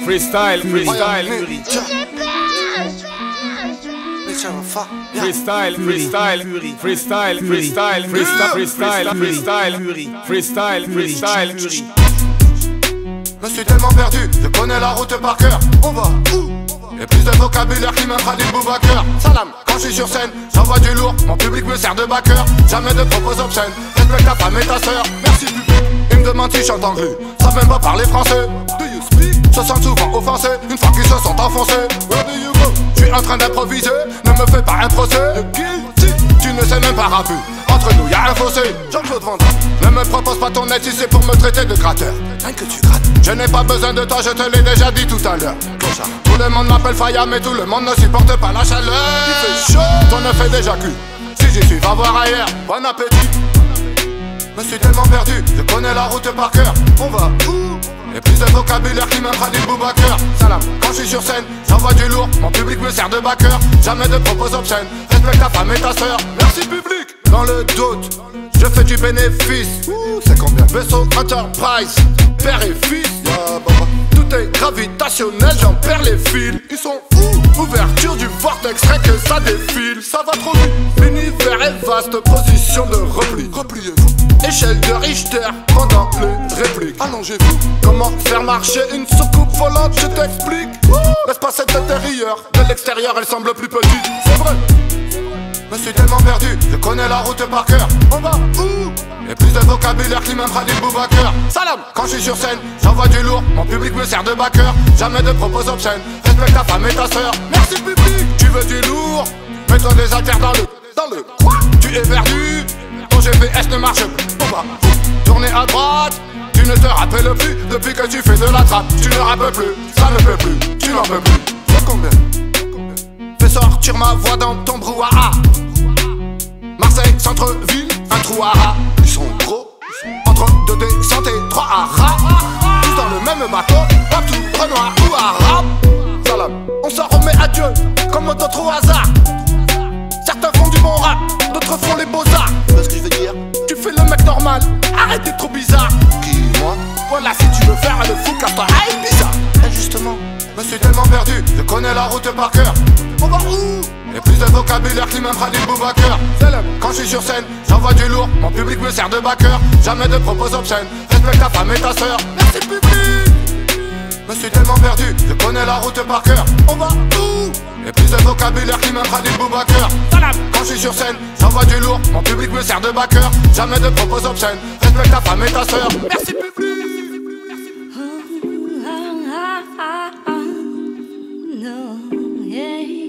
Freestyle, freestyle, freestyle, freestyle, freestyle, freestyle, freestyle, freestyle, freestyle, freestyle. Me suis tellement perdu, je connais la route par cœur. On va où? Y'a plus de vocabulaire qui me Khalil Boubacar. Salam, quand je suis sur scène, j'envoie du lourd, mon public me sert de backer. Jamais de propos obscènes, respecte ta femme et ta sœur. Merci public. Ils me demandent si je chante anglais, savent même pas parler français. Do you speak? Se sentent souvent offensés, une fois qu'ils se sont enfoncés. Where do you go? Je suis en train d'improviser, ne me fais pas un procès. Tu ne sais même pas rapper, entre nous y'a un fossé. Jean-Claude Van Damme, ne me propose pas ton aide si c'est pour me traiter de gratteur. Rien que tu grattes. Je n'ai pas besoin de toi, je te l'ai déjà dit tout à l'heure. Tout le monde m'appelle Faya, mais tout le monde ne supporte pas la chaleur. Il fait chaud, ton œuf est déjà cuit. Si j'y suis, va voir ailleurs. Bon appétit. Me suis tellement perdu, je connais la route par cœur. On va où? Y'a plus de vocabulaire qui me Khalil Boubacar. Salam, quand je suis sur scène, j'envoie du lourd, mon public me sert de backer. Jamais de propos obscènes, respecte ta femme et ta sœur. Merci public. Dans le doute, je fais du bénéfice. C'est combien? Vaisseau Enterprise, père et fils. Tout est gravitationnel, j'en perds les fils. Ils sont où? Ouverture du vortex, rien que ça défile. Ça va trop vite, l'univers est vaste, position de repli. Repliez-vous. Échelle de Richter pendant les répliques. Allongez-vous. Comment faire marcher une soucoupe volante, je t'explique. L'espace est intérieur, de l'extérieur elle semble plus petite. C'est vrai. Me suis tellement perdu, je connais la route par cœur. On va où? Y'a plus de vocabulaire qui me Khalil Boubacar. Salam, quand je suis sur scène, j'envoie du lourd, mon public me sert de backer. Jamais de propos obscènes, respecte ta femme et ta sœur. Merci public. Tu veux du lourd? Mets-toi des haltères dans le quoi? Tu es perdu, ton GPS ne marche plus. On va tourner à droite, tu ne te rappelles plus. Depuis que tu fais de la trappe, tu ne rappelles plus. Ça ne peut plus, tu n'en peux plus. C'est combien? Fais sortir ma voix dans ton brouhaha. Marseille, centre-ville, un trou à rats. Ils sont gros, entre deux descentes et trois haras. Tous dans le même bateau, partout, Renoir ou arabe. Salam, on s'en remet à Dieu, comme d'autres au hasard. Certains font du bon rap, d'autres font les beaux-arts. Tu vois ce que je veux dire? Tu fais le mec normal, arrête d'être trop bizarre. Qui, moi? Voilà, si tu veux faire le fou, casse-toi, aïe, bizarre. Justement, me suis tellement perdu, je connais la route par cœur. On va où? Y'a plus de vocabulaire qui me Khalil Boubacar. Quand je suis sur scène, j'envoie du lourd, mon public me sert de backer. Jamais de propos obscènes, respecte ta femme et ta sœur. Merci public. Me suis tellement perdu, je connais la route par cœur. On va où? Y'a plus de vocabulaire qui me Khalil Boubacar. Quand je suis sur scène, j'envoie du lourd, mon public me sert de backer. Jamais de propos obscènes, respecte ta femme et ta sœur. Merci public. No, yeah.